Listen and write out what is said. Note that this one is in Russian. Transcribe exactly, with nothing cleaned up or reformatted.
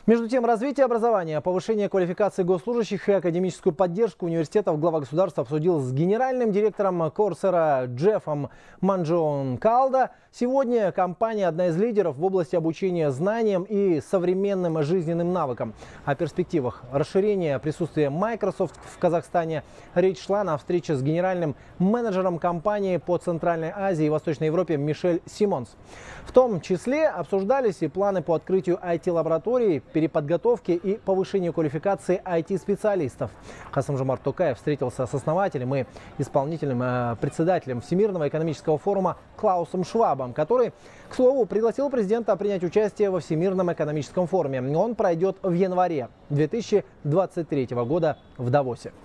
Между тем, развитие образования, повышение квалификации госслужащих и академическую поддержку университетов глава государства обсудил с генеральным директором Coursera Джеффом Манджоункалдо. Сегодня компания одна из лидеров в области обучения знаниям и современным жизненным навыкам. О перспективах расширения присутствия Microsoft в Казахстане речь шла на встрече с генеральным менеджером компании по Центральной Азии и Восточной Европе Мишель Симонс. В том числе обсуждались и планы по открытию ай ти-лабораторий, переподготовке и повышению квалификации ай ти-специалистов. Касым-Жомарт Токаев встретился с основателем и исполнительным э, председателем Всемирного экономического форума Клаусом Швабом, который, к слову, пригласил президента принять участие во Всемирном экономическом форуме. Он пройдет в январе две тысячи двадцать третьего года в Давосе.